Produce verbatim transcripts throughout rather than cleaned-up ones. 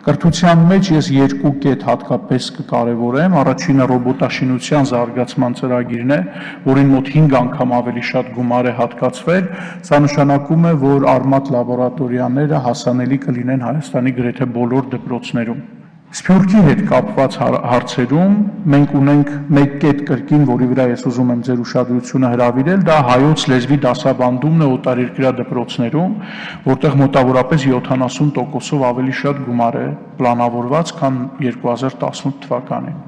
Կրթության մեջ ես երկու կետ հատկապես կկարևորեմ, առաջինը ռոբոտաշինության զարգացման ծրագիրն է, որին մոտ հինգ անգամ ավելի շատ գումար է հատկացվել, սա նշանակում է, որ արմատ լաբորատորիաները հասանելի կլինեն Հայաստանի գրեթե բոլոր դպրոցներում։ Սփյուռքի հետ կապված հարցերում մենք ունենք մեկ կետ կրկին, որի վրա ես ուզում եմ ձեր ուշադրությունը հրավիրել, դա հայոց լեզվի դասավանդումն է օտարերկրյա դպրոցներում, որտեղ մոտավորապես յոթանասուն տոկոսով ավելի շատ գումար է պլանավորված, քան երկու հազար տասնութ թվականին։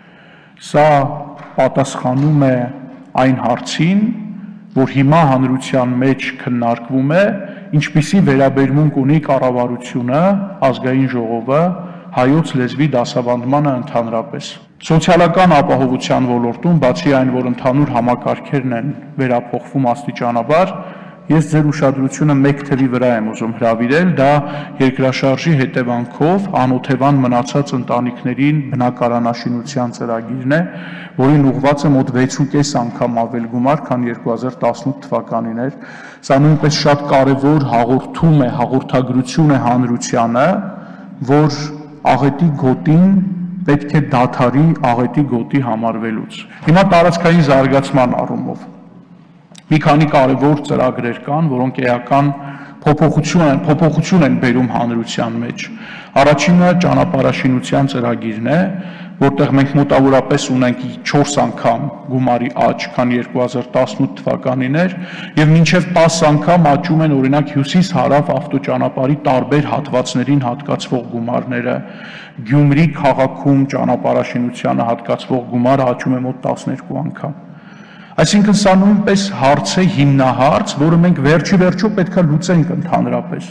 Սա պատասխանում է այն հարցին, որ հիմա հանրության մեջ քննարկվում է, ինչպիսի վերաբերմունք ունի կառավարությունը, ազգային ժողովը հայոց լեզվի դասավանդմանը ընդհանրապես։ Սոցիալական ապահովության ոլորտում, բացի այն, որ ընդհանուր համակարգերն են վերափոխվում աստիճանաբար, ես ձեր ուշադրությունը մեկ թևի վրա եմ ուզում հրավիրել, դա երկրաշարժի հետևանքով անօթևան մնացած ընտանիքներին բնակարանաշինության ծրագիրն է, որին ուղղված է մոտ վեց ու կես անգամ ավել գումար, քան երկու հազար տասնութ թվականին էր։ Սա նույնպես շատ կարևոր հաղորդում է, հաղորդագրություն է հանրությանը, որ աղետի գոտին պետք է դադարի աղետի գոտի համարվելուց։ Հիմա տարածքային զարգացման առումով մի քանի կարևոր ծրագրեր կան, որոնք էական փոփոխություն են, փոփոխություն են բերում հանրության մեջ։ Առաջինը ճանապարհաշինության ծրագիրն է, որտեղ մենք մոտավորապես ունենք չորս անգամ գումարի աճ, քան երկու հազար տասնութ թվականին էր, եւ մինչեւ տասը անգամ աճում են օրինակ հյուսիս-հարավ ավտոճանապարհի տարբեր հատվածներին հատկացվող գումարները, Գյումրի քաղաքում ճանապարհաշինությանը հատկացվող գումարը աճում է մոտ տասներկու անգամ։ Այսինքն սա նույնպես հարց է, հիմնահարց, որը մենք վերջի վերջո պետք է լուծենք ընդհանրապես։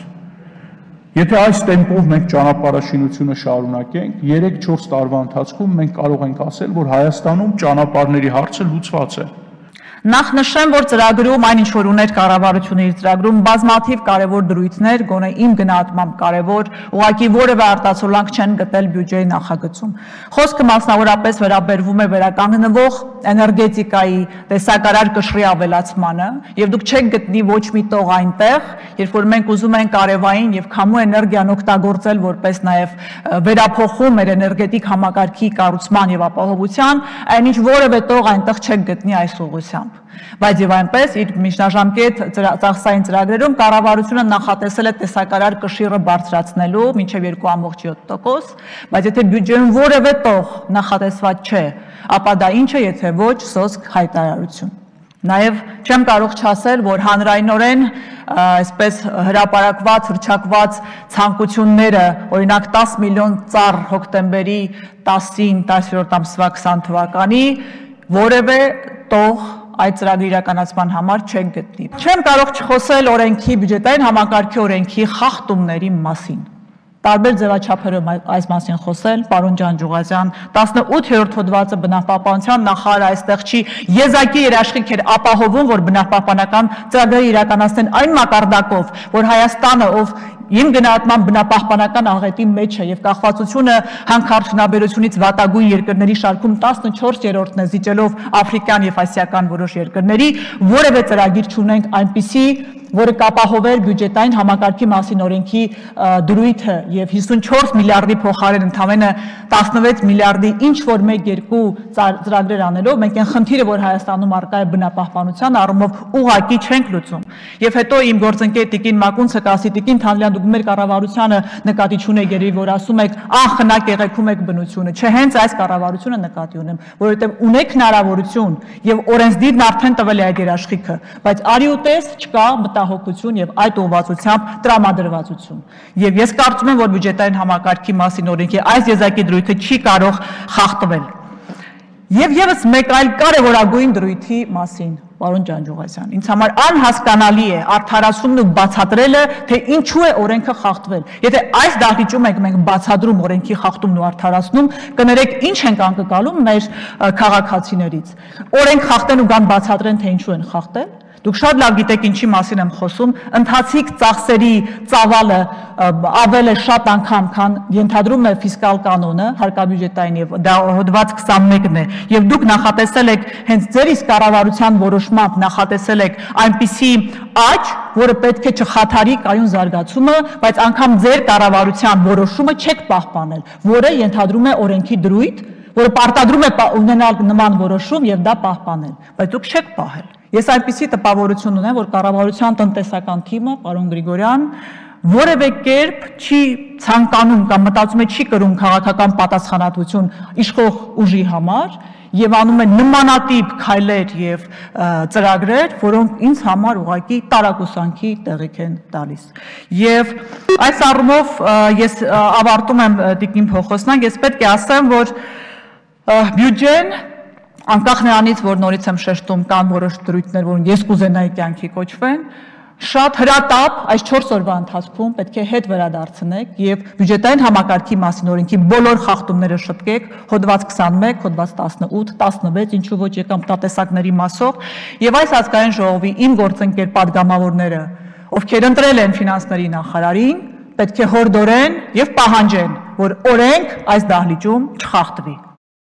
Եթե այս տեմպով մենք ճանապարհաշինությունը շարունակենք, երեք-չորս տարվա ընթացքում մենք կարող ենք ասել, որ Հայաստանում ճանապարհների հարցը լուծված է։ Նախ նշեմ, որ ծրագրում այն ինչ որ ուներ կառավարությունը իր ծրագրում բազմաթիվ կարևոր դրույթներ, գոնե իմ գնահատմամբ կարևոր, ուղղակի որևէ արտացոլանք չեն գտել բյուջեի նախագծում։ Խոսքը մասնավորապես վերաբերվում է վերականգնվող էներգետիկայի տեսակարար կշռի ավելացմանը, եւ դուք չեք գտնի ոչ մի տող այնտեղ, երբ որ մենք ուզում ենք արևային եւ քամու էներգիան օգտագործել որպես նաեւ վերափոխում մեր էներգետիկ համակարգի կառուցման եւ ապահովության, այնինչ որևէ տող այնտեղ չեք գտնի այս ուղղությամբ։ Բայց եւ այնպես իր միջնաժամկետ ծախսային ծրագրերում կառավարությունը նախատեսել է տեսակարար կշիռը բարձրացնելու մինչեւ երկու կόμք յոթ տոկոս, բայց եթե բյուջեում որևէ տող նախատեսված չէ, ապա դա ինչ է, եթե ոչ սոսկ հայտարարություն։ Նաև չեմ կարող չասել, որ հանրայնորեն այսպես հրապարակված, հռչակված ցանկությունները, օրինակ տասը միլիոն ծառ հոկտեմբերի տասին տասներորդ ամսվա քսան թվականի որևէ տող այդ ծրագրի իրականացման համար չեն գտնի։ Չեմ կարող չխոսել օրենքի բյուջետային համակարգի օրենքի խախտումների մասին։ Տարբեր ձևաչափերով այս մասին խոսել, պարոն Ջանջուղազյան, տասնութերորդ հոդվածը բնապահպանության նախարարը այստեղ չի եզակի երաշխիք էր ապահովում, որ բնապահպանական ծրագրերը իրականացնեն այն մակարդակով, որ Հայաստանը, ով իմ գնահատման բնապահպանական աղետի մեջ է եւ կախվածությունը հանքարդյունաբերությունից վատագույն երկրների շարքում տասնչորսերորդն է զիջելով աֆրիկյան եւ ասիական որոշ երկրների, որևէ ծրագիր չունենք այնպիսի, որը կապահովեր բյուջետային համակարգի մասին օրենքի դրույթը եւ հիսունչորս միլիարդի փոխարեն ընդամենը տասնվեց միլիարդի ինչ որ մեկ-երկու ծրագրեր անելով մենք այն խնդիրը, որ Հայաստանում առկա է բնապահպանության առումով ուղղակի չենք լուծում։ Եվ հետո իմ գործընկեր Տիկին Մակունցը կասի Տիկին Թանլյան դուք մեր կառավարությանը նկատի չունեք երևի, որ ասում եք անխնակ եղեքում եք բնությունը։ Չէ, հենց այս կառավարությունը նկատի ունեմ, որովհետեւ ունեք հնարավորություն եւ օրենսդիրն արդեն տվել է այդ երաշխիքը, բայց արի ու տես չկա մտահոգություն եւ այդ ուղղվածությամբ տրամադրվածություն։ Եվ ես կարծում եմ, որ բյուջետային համակարգի մասին օրենքի այս եզակի դրույթը չի կարող խախտվել։ Եվ եւս մեկ այլ կարևորագույն դրույթի մասին, պարոն Ջանջուղազյան, ինձ համար անհասկանալի է արդարացումն ու բացատրելը, թե ինչու է օրենքը խախտվել։ Եթե այս դահլիճում ենք մենք բացատրում օրենքի խախտումն ու արդարացնում, կներեք ինչ ենք անկկալում մեր քաղաքացիներից։ Օրենք խախտեն ու գան բացատրեն, թե ինչու են խախտել, Դուք շատ լավ գիտեք ինչի մասին եմ խոսում, ընթացիկ ծախսերի ծավալը ավել է շատ անգամ, քան ենթադրում է ֆիսկալ կանոնը, հարկաբյուջետային եւ դա հոդված քսանմեկն է, եւ դուք նախատեսել եք հենց ձեր իսկ կառավարության որոշմամբ նախատեսել եք այնպիսի աճ, որը պետք է չխաթարի կայուն զարգացումը, բայց անգամ ձեր կառավարության որոշումը չեք պահպանել, որը ենթադրում է օրենքի դրույթ, որը պարտադրում է ունենալ նման որոշում եւ դա պահպանել, բայց դուք չեք պահել։ Ես այնպիսի տպավորություն ունեմ, որ կառավարության տնտեսական թիմը, պարոն Գրիգորյան, որևէ կերպ չի ցանկանում կամ մտածում է չի կրում քաղաքական պատասխանատվություն իշխող ուժի համար եւ անում է նմանատիպ քայլեր եւ ծրագրեր, որոնք ինձ համար ուղղակի տարակուսանքի տեղիք են տալիս։ Եվ այս առումով ես ավարտում եմ Տիկին Փոխոսնան, ես պետք է ասեմ, որ բյուջեն անկախ նրանից, որ նորից եմ շեշտում, կան որոշ դրույթներ, որոնք ես կուզենայի կյանքի կոչվեն, շատ հրատապ այս չորս օրվա ընթացքում պետք է հետ վերադարձնեք եւ բյուջետային համակարգի մասին օրենքի բոլոր խախտումները շտկեք, հոդված քսանմեկ, հոդված տասնութ, տասնվեց, ինչու ոչ եկամ տնտեսակների մասով եւ այս ազգային ժողովի իմ գործընկեր падգամավորները, ովքեր ընտրել են ֆինանսների նախարարին, պետք է հորդորեն եւ պահանջեն, որ օրենք այս դահլիճում չխախտվի։